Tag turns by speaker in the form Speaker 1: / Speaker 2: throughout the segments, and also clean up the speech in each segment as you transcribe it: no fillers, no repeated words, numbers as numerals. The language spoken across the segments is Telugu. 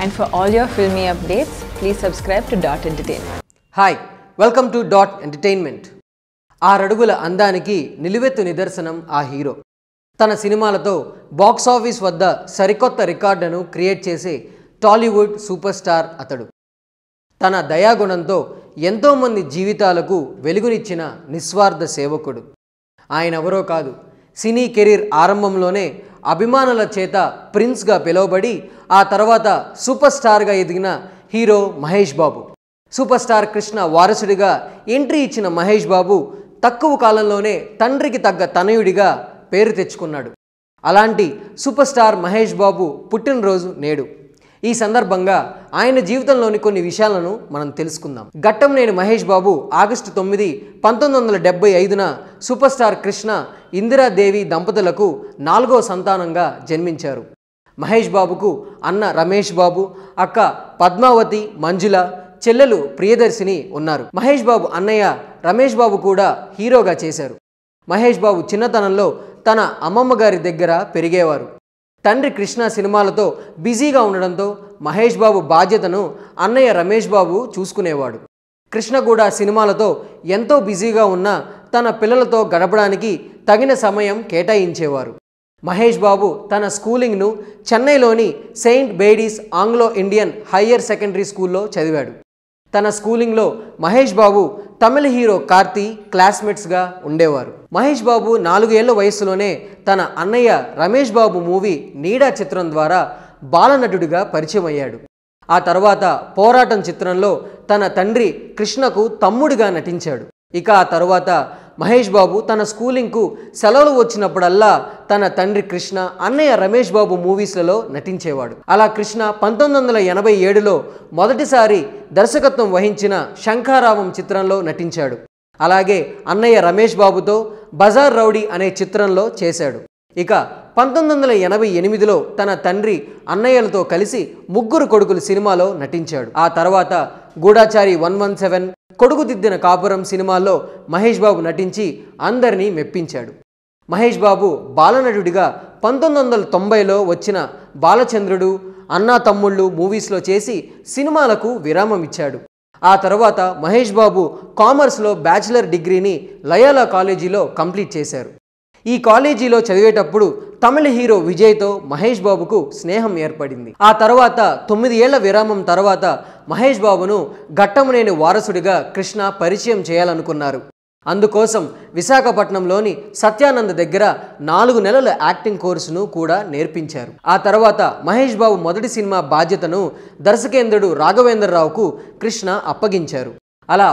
Speaker 1: And for all your filmy updates, please subscribe to Dotentertainment.
Speaker 2: Hi, welcome to Dotentertainment. ఆరడుగుల అందానికి నిలువెత్తు నిదర్శనం ఆ హీరో. తన సినిమాలతో బాక్స్ ఆఫీస్ వద్ద సరికొత్త రికార్డును క్రియేట్ చేసే టాలీవుడ్ సూపర్ స్టార్ అతడు. తన దయాగుణంతో ఎంతోమంది జీవితాలకు వెలుగునిచ్చిన నిస్వార్థ సేవకుడు. ఆయన ఎవరో కాదు, సినీ కెరీర్ ఆరంభంలోనే అభిమానుల చేత ప్రిన్స్గా పిలువబడి ఆ తర్వాత సూపర్ స్టార్గా ఎదిగిన hero Mahesh Babu. Super star Krishna వారసుడిగా ఎంట్రీ ఇచ్చిన మహేష్ బాబు తక్కువ కాలంలోనే తండ్రికి తగ్గ తనయుడిగా పేరు తెచ్చుకున్నాడు. అలాంటి సూపర్ స్టార్ మహేష్ బాబు పుట్టినరోజు నేడు. ఈ సందర్భంగా ఆయన జీవితంలోని కొన్ని విషయాలను మనం తెలుసుకుందాం. ఘట్టంనేని మహేష్ బాబు ఆగస్టు 9, 1975న సూపర్ స్టార్ కృష్ణ ఇందిరాదేవి దంపతులకు 4వ సంతానంగా జన్మించారు. మహేష్ బాబుకు అన్న రమేష్ బాబు, అక్క పద్మావతి, మంజుల, చెల్లెలు ప్రియదర్శిని ఉన్నారు. మహేష్ బాబు అన్నయ్య రమేష్ బాబు కూడా హీరోగా చేశారు. మహేష్ బాబు చిన్నతనంలో తన అమ్మమ్మ గారి దగ్గర పెరిగేవారు. తండ్రి కృష్ణ సినిమాలతో బిజీగా ఉండడంతో మహేష్ బాబు బాధ్యతను అన్నయ్య రమేష్ బాబు చూసుకునేవాడు. కృష్ణ కూడా సినిమాలతో ఎంతో బిజీగా ఉన్న తన పిల్లలతో గడపడానికి తగిన సమయం కేటాయించేవారు. మహేష్ బాబు తన స్కూలింగ్ను చెన్నైలోని saint Bede's Anglo Indian higher secondary స్కూల్లో చదివాడు. తన స్కూలింగ్లో మహేష్ బాబు తమిళ హీరో కార్తీ క్లాస్మేట్స్గా ఉండేవారు. మహేష్ బాబు 4 ఏళ్ల వయసులోనే తన అన్నయ్య రమేష్ బాబు మూవీ నీడా చిత్రం ద్వారా బాలనటుడిగా పరిచయం అయ్యాడు. ఆ తర్వాత పోరాటం చిత్రంలో తన తండ్రి కృష్ణకు తమ్ముడిగా నటించాడు. ఇక ఆ తర్వాత మహేష్ బాబు తన స్కూలింగ్కు సెలవులు వచ్చినప్పుడల్లా తన తండ్రి కృష్ణ, అన్నయ్య రమేష్ బాబు మూవీస్లలో నటించేవాడు. అలా కృష్ణ 1987లో మొదటిసారి దర్శకత్వం వహించిన శంఖారావం చిత్రంలో నటించాడు. అలాగే అన్నయ్య రమేష్ బాబుతో బజార్ రౌడీ అనే చిత్రంలో చేశాడు. ఇక 1988లో తన తండ్రి అన్నయ్యలతో కలిసి ముగ్గురు కొడుకులు సినిమాలో నటించాడు. ఆ తర్వాత గూఢాచారి 117, కొడుకుదిద్దిన కాపురం సినిమాల్లో మహేష్ బాబు నటించి అందరినీ మెప్పించాడు. మహేష్ బాబు బాలనటుడిగా 1990లో వచ్చిన బాలచంద్రుడు, అన్నా తమ్ముళ్ళు మూవీస్లో చేసి సినిమాలకు విరామం ఇచ్చాడు. ఆ తర్వాత మహేష్ బాబు కామర్స్లో బ్యాచిలర్ డిగ్రీని లయోలా కాలేజీలో కంప్లీట్ చేశారు. ఈ కాలేజీలో చదివేటప్పుడు తమిళ హీరో విజయ్తో మహేష్ బాబుకు స్నేహం ఏర్పడింది. ఆ తర్వాత 9 ఏళ్ల విరామం తర్వాత మహేష్ బాబును ఘట్టంనేని వారసుడిగా కృష్ణ పరిచయం చేయాలనుకున్నారు. అందుకోసం విశాఖపట్నంలోని సత్యానంద్ దగ్గర 4 నెలల యాక్టింగ్ కోర్సును కూడా నేర్పించారు. ఆ తర్వాత మహేష్ బాబు మొదటి సినిమా బాధ్యతను దర్శకేంద్రుడు రాఘవేంద్రరావుకు కృష్ణ అప్పగించారు. అలా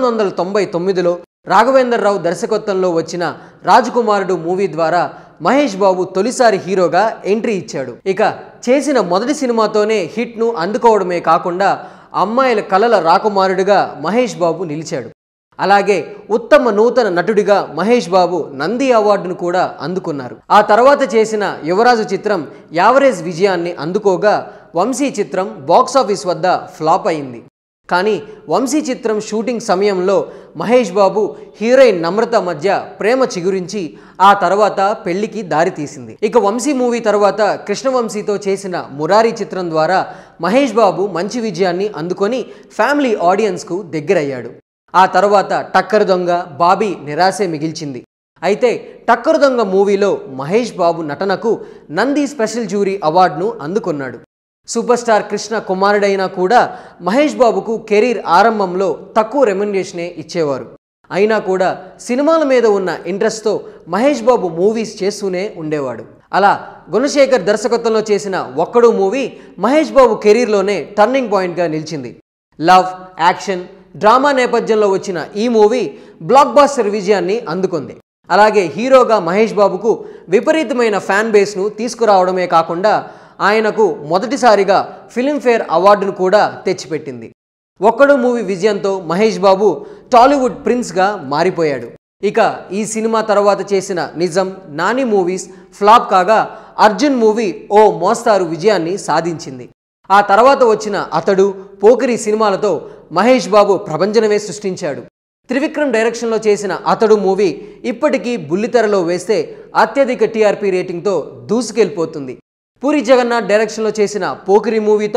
Speaker 2: 1999లో రాఘవేంద్రరావు దర్శకత్వంలో వచ్చిన రాజకుమారుడు మూవీ ద్వారా మహేష్ బాబు తొలిసారి హీరోగా ఎంట్రీ ఇచ్చాడు. ఇక చేసిన మొదటి సినిమాతోనే హిట్ను అందుకోవడమే కాకుండా అమ్మాయిల కలల రాకుమారుడిగా మహేష్ బాబు నిలిచాడు. అలాగే ఉత్తమ నూతన నటుడిగా మహేష్ బాబు నంది అవార్డును కూడా అందుకున్నారు. ఆ తర్వాత చేసిన యువరాజు చిత్రం యావరేజ్ విజయాన్ని అందుకోగా వంశీ చిత్రం బాక్సాఫీస్ వద్ద ఫ్లాప్ అయింది. కానీ వంశీ చిత్రం షూటింగ్ సమయంలో మహేష్ బాబు హీరోయిన్ నమ్రత మధ్య ప్రేమ చిగురించి ఆ తర్వాత పెళ్లికి దారితీసింది. ఇక వంశీ మూవీ తర్వాత కృష్ణవంశీతో చేసిన మురారి చిత్రం ద్వారా మహేష్ బాబు మంచి విజయాన్ని అందుకొని ఫ్యామిలీ ఆడియన్స్కు దగ్గరయ్యాడు. ఆ తర్వాత టక్కరు దొంగ, బాబీ నిరాశే మిగిల్చింది. అయితే టక్కరు దొంగ మూవీలో మహేష్ బాబు నటనకు నంది స్పెషల్ జ్యూరీ అవార్డును అందుకున్నాడు. సూపర్ స్టార్ కృష్ణ కుమారుడైనా కూడా మహేష్ బాబుకు కెరీర్ ఆరంభంలో తక్కువ రెమ్యునరేషనే ఇచ్చేవారు. అయినా కూడా సినిమాల మీద ఉన్న ఇంట్రెస్ట్తో మహేష్ బాబు మూవీస్ చేస్తూనే ఉండేవాడు. అలా గుణశేఖర్ దర్శకత్వంలో చేసిన ఒక్కడు మూవీ మహేష్ బాబు కెరీర్లోనే టర్నింగ్ పాయింట్గా నిలిచింది. లవ్, యాక్షన్, డ్రామా నేపథ్యంలో వచ్చిన ఈ మూవీ బ్లాక్ బాస్టర్ విజయాన్ని అందుకుంది. అలాగే హీరోగా మహేష్ బాబుకు విపరీతమైన ఫ్యాన్ బేస్ను తీసుకురావడమే కాకుండా ఆయనకు మొదటిసారిగా ఫిల్మ్ఫేర్ అవార్డును కూడా తెచ్చిపెట్టింది. ఒక్కడు మూవీ విజయంతో మహేష్ బాబు టాలీవుడ్ ప్రిన్స్గా మారిపోయాడు. ఇక ఈ సినిమా తర్వాత చేసిన నిజం, నాని మూవీస్ ఫ్లాప్ కాగా అర్జున్ మూవీ ఓ మోస్తారు విజయాన్ని సాధించింది. ఆ తర్వాత వచ్చిన అతడు, పోకిరి సినిమాలతో మహేష్ బాబు ప్రభంజనమే సృష్టించాడు. త్రివిక్రమ్ డైరెక్షన్లో చేసిన అతడు మూవీ ఇప్పటికీ బుల్లితెరలో వేస్తే అత్యధిక టీఆర్పీ రేటింగ్తో దూసుకెళ్ళిపోతుంది. పూరి జగన్నాథ్ డైరెక్షన్లో చేసిన పోకిరి మూవీతో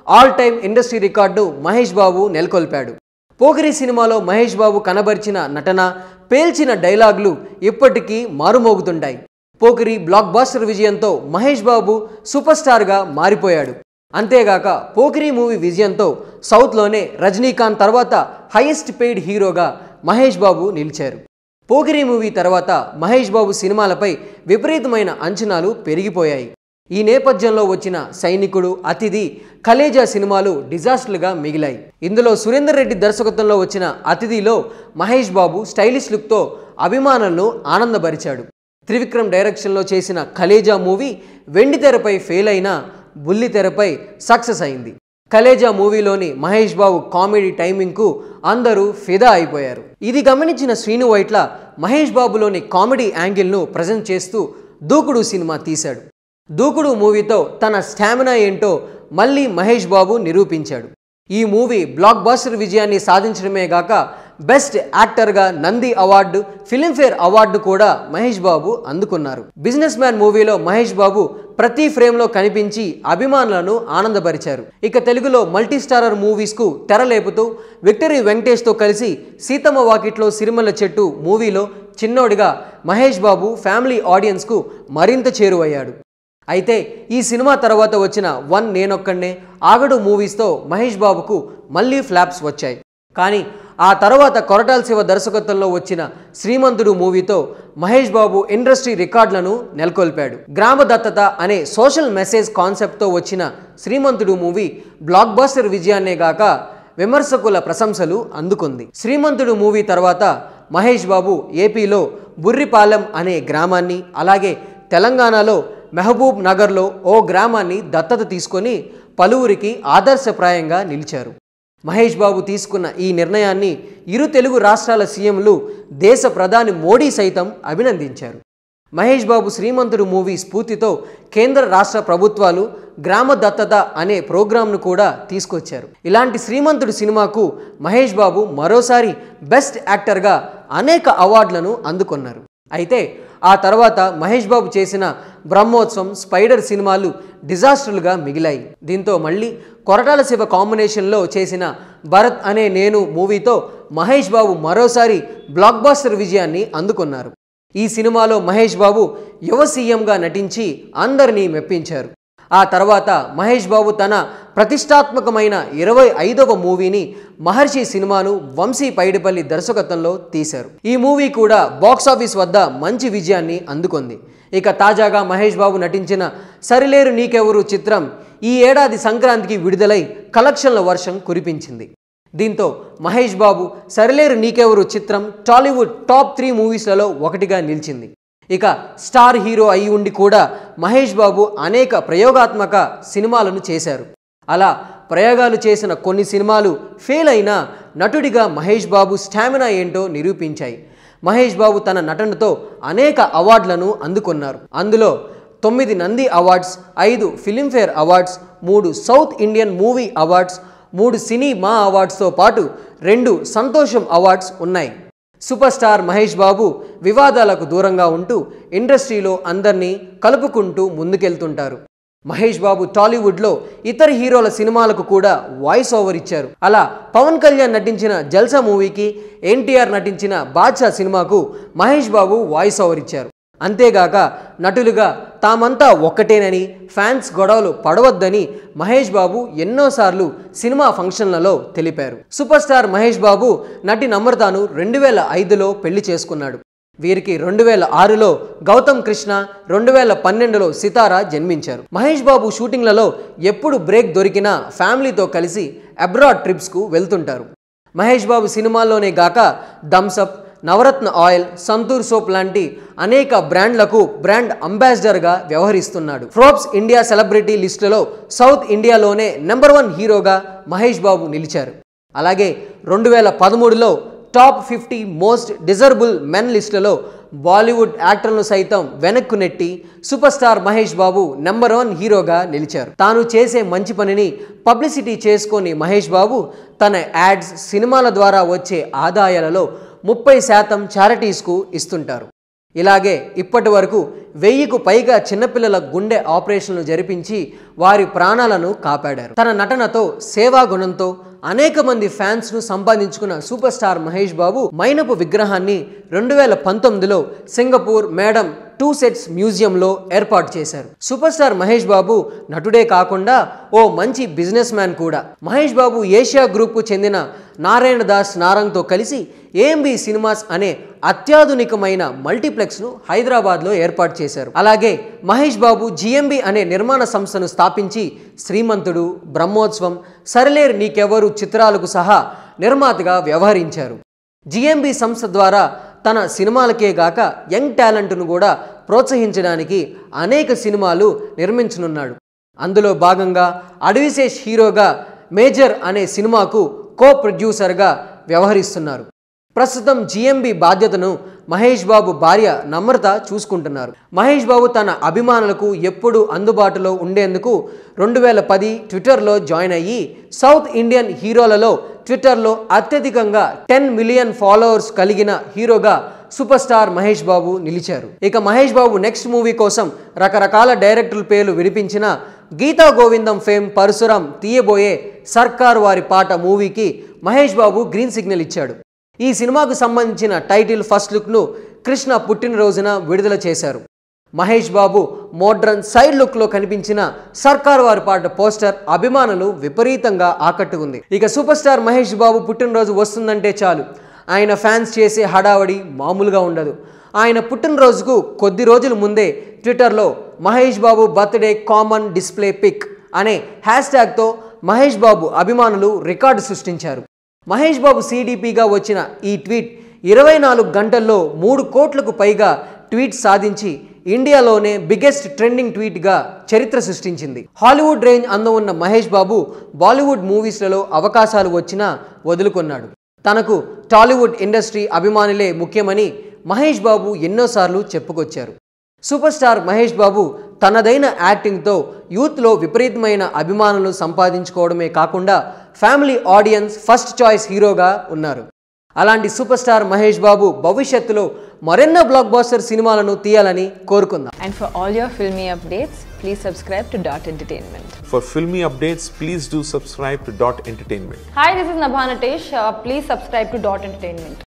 Speaker 2: all time industry record Mahesh Babu నెలకొల్పాడు. పోకిరి సినిమాలో మహేష్ బాబు కనబరిచిన నటన, పేల్చిన డైలాగులు ఇప్పటికీ మారుమోగుతుంటాయి. పోకిరి బ్లాక్ బాస్టర్ విజయంతో మహేష్ బాబు సూపర్ స్టార్గా మారిపోయాడు. అంతేగాక పోకిరి మూవీ విజయంతో సౌత్లోనే రజనీకాంత్ తర్వాత హైయెస్ట్ పెయిడ్ హీరోగా మహేష్ బాబు నిలిచారు. పోకిరి మూవీ తర్వాత మహేష్ బాబు సినిమాలపై విపరీతమైన అంచనాలు పెరిగిపోయాయి. ఈ నేపథ్యంలో వచ్చిన సైనికుడు, అతిథి, కలేజా సినిమాలు డిజాస్టర్లుగా మిగిలాయి. ఇందులో సురేందర్ రెడ్డి దర్శకత్వంలో వచ్చిన అతిథిలో మహేష్ బాబు స్టైలిష్ లుక్తో అభిమానులను ఆనందపరిచాడు. త్రివిక్రమ్ డైరెక్షన్లో చేసిన కలేజా మూవీ వెండితెరపై ఫెయిల్ అయినా బుల్లితెరపై సక్సెస్ అయింది. కలేజా మూవీలోని మహేష్ బాబు కామెడీ టైమింగ్కు అందరూ ఫిదా అయిపోయారు. ఇది గమనించిన శ్రీను వైట్ల మహేష్ బాబులోని కామెడీ యాంగిల్ను ప్రజెంట్ చేస్తూ దూకుడు సినిమా తీశాడు. దూకుడు మూవీతో తన స్టామినా ఏంటో మళ్ళీ మహేష్ బాబు నిరూపించాడు. ఈ మూవీ బ్లాక్ బాస్టర్ విజయాన్ని సాధించడమే గాక బెస్ట్ యాక్టర్గా నంది అవార్డు, ఫిలింఫేర్ అవార్డు కూడా మహేష్ బాబు అందుకున్నారు. బిజినెస్ మ్యాన్ మూవీలో మహేష్ బాబు ప్రతి ఫ్రేమ్లో కనిపించి అభిమానులను ఆనందపరిచారు. ఇక తెలుగులో మల్టీ స్టారర్ మూవీస్కు తెరలేపుతూ విక్టరీ వెంకటేష్తో కలిసి సీతమ్మ వాకిట్లో సిరిమల్ల చెట్టు మూవీలో చిన్నోడిగా మహేష్ బాబు ఫ్యామిలీ ఆడియన్స్కు మరింత చేరువయ్యాడు. అయితే ఈ సినిమా తర్వాత వచ్చిన వన్ నేనొక్కడే, ఆగడు మూవీస్తో మహేష్ బాబుకు మళ్ళీ ఫ్లాప్స్ వచ్చాయి. కానీ ఆ తర్వాత కొరటాల శివ దర్శకత్వంలో వచ్చిన శ్రీమంతుడు మూవీతో మహేష్ బాబు ఇండస్ట్రీ రికార్డులను నెలకొల్పాడు. గ్రామ దత్తత అనే సోషల్ మెసేజ్ కాన్సెప్ట్తో వచ్చిన శ్రీమంతుడు మూవీ బ్లాక్ బాస్టర్ విజయాన్నే గాక విమర్శకుల ప్రశంసలు అందుకుంది. శ్రీమంతుడు మూవీ తర్వాత మహేష్ బాబు ఏపీలో బుర్రిపాలెం అనే గ్రామాన్ని, అలాగే తెలంగాణలో మహబూబ్ నగర్లో ఓ గ్రామాన్ని దత్తత తీసుకొని పలువురికి ఆదర్శప్రాయంగా నిలిచారు. మహేష్ బాబు తీసుకున్న ఈ నిర్ణయాన్ని ఇరు తెలుగు రాష్ట్రాల సీఎంలు, దేశ ప్రధాని మోడీ సైతం అభినందించారు. మహేష్ బాబు శ్రీమంతుడు మూవీ స్ఫూర్తితో కేంద్ర రాష్ట్ర ప్రభుత్వాలు గ్రామ దత్తత అనే ప్రోగ్రాంను కూడా తీసుకొచ్చారు. ఇలాంటి శ్రీమంతుడు సినిమాకు మహేష్ బాబు మరోసారి బెస్ట్ యాక్టర్గా అనేక అవార్డులను అందుకున్నారు. అయితే ఆ తర్వాత మహేష్ బాబు చేసిన బ్రహ్మోత్సవం, స్పైడర్ సినిమాలు డిజాస్టర్లుగా మిగిలాయి. దీంతో మళ్ళీ కొరటాల శివ కాంబినేషన్లో చేసిన భరత్ అనే నేను మూవీతో మహేష్ బాబు మరోసారి బ్లాక్ బాస్టర్ విజయాన్ని అందుకున్నారు. ఈ సినిమాలో మహేష్ బాబు యువ సీఎంగా నటించి అందరినీ మెప్పించారు. ఆ తర్వాత మహేష్ బాబు తన ప్రతిష్టాత్మకమైన 25వ మూవీని మహర్షి సినిమాను వంశీ పైడిపల్లి దర్శకత్వంలో తీశారు. ఈ మూవీ కూడా బాక్సాఫీస్ వద్ద మంచి విజయాన్ని అందుకుంది. ఇక తాజాగా మహేష్ బాబు నటించిన సరిలేరు నీకెవరు చిత్రం ఈ ఏడాది సంక్రాంతికి విడుదలై కలెక్షన్ల వర్షం కురిపించింది. దీంతో మహేష్ బాబు సరిలేరు నీకెవరు చిత్రం టాలీవుడ్ టాప్ 3 మూవీస్లలో ఒకటిగా నిలిచింది. ఇక స్టార్ హీరో అయి ఉండి కూడా మహేష్ బాబు అనేక ప్రయోగాత్మక సినిమాలను చేశారు. అలా ప్రయోగాలు చేసిన కొన్ని సినిమాలు ఫెయిల్ అయినా నటుడిగా మహేష్ బాబు స్టామినా ఏంటో నిరూపించాయి. మహేష్ బాబు తన నటనతో అనేక అవార్డులను అందుకున్నారు. అందులో 9 Nandi awards, 5 Filmfare awards, 3 south Indian movie awards, 3 cine MAA అవార్డ్స్తో పాటు 2 సంతోషం అవార్డ్స్ ఉన్నాయి. సూపర్ స్టార్ మహేష్ బాబు వివాదాలకు దూరంగా ఉంటూ ఇండస్ట్రీలో అందరినీ కలుపుకుంటూ ముందుకెళ్తుంటారు. మహేష్ బాబు టాలీవుడ్లో ఇతర హీరోల సినిమాలకు కూడా వాయిస్ ఓవర్ ఇచ్చారు. అలా పవన్ కళ్యాణ్ నటించిన జల్సా మూవీకి, ఎన్టీఆర్ నటించిన బాద్షా సినిమాకు మహేష్ బాబు వాయిస్ ఓవర్ ఇచ్చారు. అంతేగాక నటులుగా తామంతా ఒక్కటేనని, ఫ్యాన్స్ గొడవలు పడవద్దని మహేష్ బాబు ఎన్నోసార్లు సినిమా ఫంక్షన్లలో తెలిపారు. సూపర్ స్టార్ మహేష్ బాబు నటి నమ్రతను 2005లో పెళ్లి చేసుకున్నాడు. వీరికి 2006లో గౌతమ్ కృష్ణ, 2012లో సితారా జన్మించారు. మహేష్ బాబు షూటింగ్లలో ఎప్పుడు బ్రేక్ దొరికినా ఫ్యామిలీతో కలిసి అబ్రాడ్ ట్రిప్స్కు వెళ్తుంటారు. మహేష్ బాబు సినిమాల్లోనే గాక Thums Up, Navratna oil, Santoor soap లాంటి అనేక బ్రాండ్లకు బ్రాండ్ అంబాసిడర్గా వ్యవహరిస్తున్నాడు. ఫోర్బ్స్ ఇండియా సెలబ్రిటీ లిస్టులో సౌత్ ఇండియాలోనే నెంబర్ 1 హీరోగా మహేష్ బాబు నిలిచారు. అలాగే 2013లో టాప్ 50 మోస్ట్ డిజర్బుల్ మెన్ లిస్టులో బాలీవుడ్ యాక్టర్లను సైతం వెనక్కు నెట్టి super star Mahesh Babu number 1 హీరోగా నిలిచారు. తాను చేసే మంచి పనిని పబ్లిసిటీ చేసుకొని మహేష్ బాబు తన యాడ్స్, సినిమాల ద్వారా వచ్చే ఆదాయాలలో 30% చారిటీస్కు ఇస్తుంటారు. ఇలాగే ఇప్పటి వరకు 1000కు పైగా చిన్నపిల్లల గుండె ఆపరేషన్లు జరిపించి వారి ప్రాణాలను కాపాడారు. తన నటనతో, సేవా గుణంతో అనేక మంది ఫ్యాన్స్ను సంపాదించుకున్న సూపర్ స్టార్ మహేష్ బాబు మైనపు విగ్రహాన్ని 2019లో సింగపూర్ మేడం 2 సెట్స్ మ్యూజియంలో ఏర్పాటు చేశారు. సూపర్ స్టార్ మహేష్ బాబు నటుడే కాకుండా ఓ మంచి బిజినెస్ మ్యాన్ కూడా. మహేష్ బాబు ఏషియా గ్రూప్కు చెందిన నారాయణ దాస్ నారంగ్తో కలిసి ఏఎంబి సినిమాస్ అనే అత్యాధునికమైన మల్టీప్లెక్స్ను హైదరాబాద్లో ఏర్పాటు చేశారు. అలాగే మహేష్ బాబు జిఎంబి అనే నిర్మాణ సంస్థను స్థాపించి శ్రీమంతుడు, బ్రహ్మోత్సవం, సరిలేరు నీకెవరు చిత్రాలకు సహా నిర్మాతగా వ్యవహరించారు. జిఎంబి సంస్థ ద్వారా తన సినిమాలకే గాక యంగ్ టాలెంట్ను కూడా ప్రోత్సహించడానికి అనేక సినిమాలు నిర్మించనున్నాడు. అందులో భాగంగా అడవిశేష్ హీరోగా మేజర్ అనే సినిమాకు కో ప్రొడ్యూసర్గా వ్యవహరిస్తున్నారు. ప్రస్తుతం జిఎంబి బాధ్యతను మహేష్ బాబు భార్య నమ్రత చూసుకుంటున్నారు. మహేష్ బాబు తన అభిమానులకు ఎప్పుడూ అందుబాటులో ఉండేందుకు 2010 ట్విట్టర్లో జాయిన్ అయ్యి సౌత్ ఇండియన్ హీరోలలో ట్విట్టర్లో అత్యధికంగా 10 మిలియన్ ఫాలోవర్స్ కలిగిన హీరోగా సూపర్ స్టార్ మహేష్ బాబు నిలిచారు. ఇక మహేష్ బాబు నెక్స్ట్ మూవీ కోసం రకరకాల డైరెక్టర్ల పేర్లు వినిపించిన గీతా గోవిందం ఫేమ్ పరశురాం తీయబోయే సర్కారు వారి పాట మూవీకి మహేష్ బాబు గ్రీన్ సిగ్నల్ ఇచ్చాడు. ఈ సినిమాకు సంబంధించిన టైటిల్ ఫస్ట్ లుక్ను కృష్ణ పుట్టినరోజున విడుదల చేశారు. మహేష్ బాబు మోడ్రన్ సైడ్ లుక్లో కనిపించిన సర్కారు వారి పాట పోస్టర్ అభిమానులు విపరీతంగా ఆకట్టుకుంది. ఇక సూపర్ స్టార్ మహేష్ బాబు పుట్టినరోజు వస్తుందంటే చాలు ఆయన ఫ్యాన్స్ చేసే హడావడి మామూలుగా ఉండదు. ఆయన పుట్టినరోజుకు కొద్ది రోజుల ముందే ట్విట్టర్లో Mahesh Babu birthday common display pic అనే హ్యాష్ట్యాగ్తో మహేష్ బాబు అభిమానులు రికార్డు సృష్టించారు. మహేష్ బాబు సిడిపిగా వచ్చిన ఈ ట్వీట్ 24 గంటల్లో 3 కోట్లకు పైగా ట్వీట్ సాధించి ఇండియాలోనే బిగ్గెస్ట్ ట్రెండింగ్ ట్వీట్గా చరిత్ర సృష్టించింది. హాలీవుడ్ రేంజ్ అందం ఉన్న మహేష్ బాబు బాలీవుడ్ మూవీస్లలో అవకాశాలు వచ్చినా వదులుకున్నాడు. తనకు టాలీవుడ్ ఇండస్ట్రీ అభిమానులే ముఖ్యమని మహేష్ బాబు ఎన్నోసార్లు చెప్పుకొచ్చారు. సూపర్ స్టార్ మహేష్ బాబు తనదైన యాక్టింగ్తో యూత్లో విపరీతమైన అభిమానులు సంపాదించుకోవడమే కాకుండా ఫ్యామిలీ ఆడియన్స్ ఫస్ట్ చాయిస్ హీరోగా ఉన్నారు. అలాంటి సూపర్ స్టార్ మహేష్ బాబు భవిష్యత్తులో మరెన్నో బ్లాక్ బస్టర్ సినిమాలను తీయాలని కోరుకుందాం.
Speaker 1: And for all your filmy updates, please subscribe to Dot Entertainment.
Speaker 3: For filmy updates, please do subscribe to Dot Entertainment.
Speaker 4: Hi, this is Nabha Natesh. Please subscribe to Dot Entertainment.